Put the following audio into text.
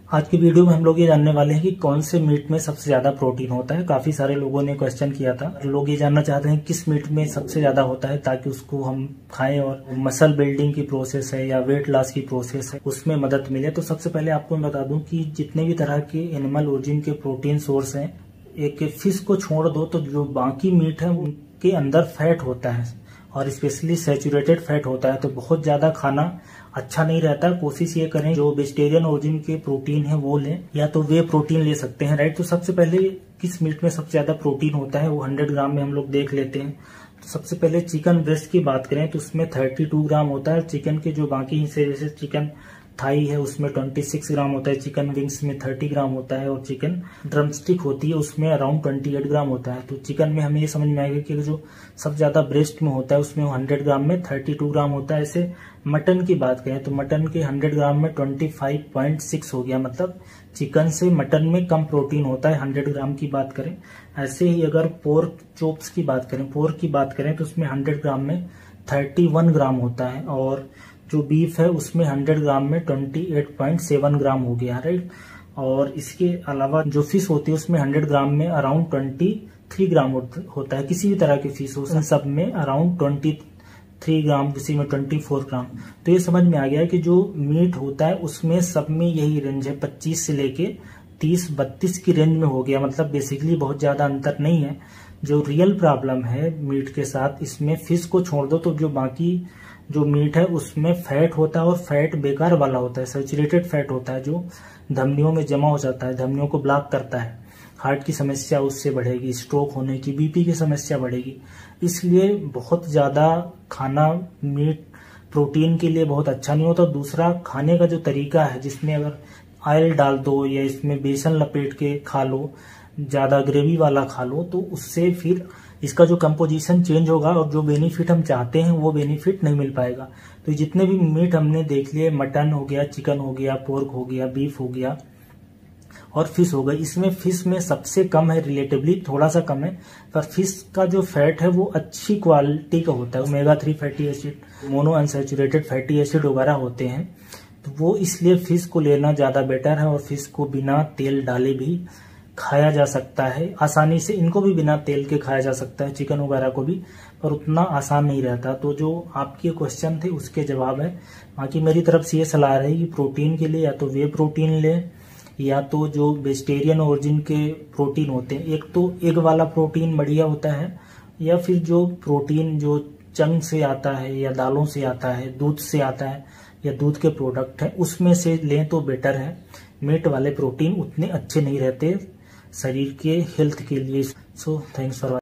आज की वीडियो में हम लोग ये जानने वाले हैं कि कौन से मीट में सबसे ज्यादा प्रोटीन होता है। काफी सारे लोगों ने क्वेश्चन किया था, लोग ये जानना चाहते हैं किस मीट में सबसे ज्यादा होता है ताकि उसको हम खाएं और मसल बिल्डिंग की प्रोसेस है या वेट लॉस की प्रोसेस है उसमें मदद मिले। तो सबसे पहले आपको मैं बता दूं कि जितने भी तरह के एनिमल ओरिजिन के प्रोटीन सोर्स हैं, एक फिश को छोड़ दो तो जो बाकी मीट है उनके अंदर फैट होता है और स्पेशली सैचुरेटेड फैट होता है, तो बहुत ज्यादा खाना अच्छा नहीं रहता। कोशिश ये करें जो वेजिटेरियन ओरिजिन के प्रोटीन है वो लें, या तो वे प्रोटीन ले सकते हैं, राइट। तो सबसे पहले किस मीट में सबसे ज्यादा प्रोटीन होता है वो 100 ग्राम में हम लोग देख लेते हैं। तो सबसे पहले चिकन ब्रेस्ट की बात करें तो उसमें 32 ग्राम होता है। चिकन के जो बाकी हिस्से जैसे चिकन थाई है उसमें 26 ग्राम होता है, चिकन विंग्स में 30 ग्राम होता है और चिकन ड्रमस्टिक होती है उसमें अराउंड 28 ग्राम होता है। तो चिकन में हमें ये समझ में आएगा कि जो सबसे ज्यादा ब्रेस्ट में होता है उसमें 100 ग्राम में 32 ग्राम होता है। ऐसे मटन की बात करें तो मटन के 100 ग्राम में 25.6 हो गया, मतलब चिकन से मटन में कम प्रोटीन होता है 100 ग्राम की बात करें। ऐसे ही अगर पोर्क चोप्स की बात करें, पोर्क की बात करें तो उसमें 100 ग्राम में 31 ग्राम होता है और जो बीफ है उसमें 100 ग्राम में 28.7 ग्राम हो गया, राइट। और इसके अलावा जो फिश होती है उसमें 100 ग्राम में अराउंड 23 ग्राम होता है। किसी भी तरह की फिश हो, सब में अराउंड 23 ग्राम, किसी में 24 ग्राम। तो ये समझ में आ गया कि जो मीट होता है उसमें सब में यही रेंज है, 25 से लेके 30-32 की रेंज में हो गया, मतलब बेसिकली बहुत ज्यादा अंतर नहीं है। जो रियल प्रॉब्लम है मीट के साथ, इसमें फिश को छोड़ दो तो जो बाकी जो मीट है उसमें फैट होता है और फैट बेकार वाला होता है, सैचुरेटेड फैट होता है जो धमनियों में जमा हो जाता है, धमनियों को ब्लॉक करता है। हार्ट की समस्या उससे बढ़ेगी, स्ट्रोक होने की, बीपी की समस्या बढ़ेगी। इसलिए बहुत ज्यादा खाना मीट प्रोटीन के लिए बहुत अच्छा नहीं होता। दूसरा, खाने का जो तरीका है जिसमें अगर ऑयल डाल दो या इसमें बेसन लपेट के खा लो, ज्यादा ग्रेवी वाला खा लो, तो उससे फिर इसका जो कंपोजिशन चेंज होगा और जो बेनिफिट हम चाहते हैं वो बेनिफिट नहीं मिल पाएगा। तो जितने भी मीट हमने देख लिए, मटन हो गया, चिकन हो गया, पोर्क हो गया, बीफ हो गया और फिश हो गई, इसमें फिश में सबसे कम है, रिलेटिवली थोड़ा सा कम है, पर फिश का जो फैट है वो अच्छी क्वालिटी का होता है। Omega 3 fatty acid, mono unsaturated fatty acid वगैरह होते हैं, तो वो इसलिए फिश को लेना ज्यादा बेटर है। और फिश को बिना तेल डाले भी खाया जा सकता है आसानी से, इनको भी बिना तेल के खाया जा सकता है, चिकन वगैरह को भी, पर उतना आसान नहीं रहता। तो जो आपके क्वेश्चन थे उसके जवाब है। बाकी मेरी तरफ से ये सलाह रहेगी प्रोटीन के लिए या तो वे प्रोटीन ले या तो जो वेजिटेरियन ओरिजिन के प्रोटीन होते हैं, एक तो एग वाला प्रोटीन बढ़िया होता है, या फिर जो प्रोटीन जो चंक से आता है या दालों से आता है, दूध से आता है या दूध के प्रोडक्ट है उसमें से लें तो बेटर है। मीट वाले प्रोटीन उतने अच्छे नहीं रहते शरीर के हेल्थ के लिए। So thanks for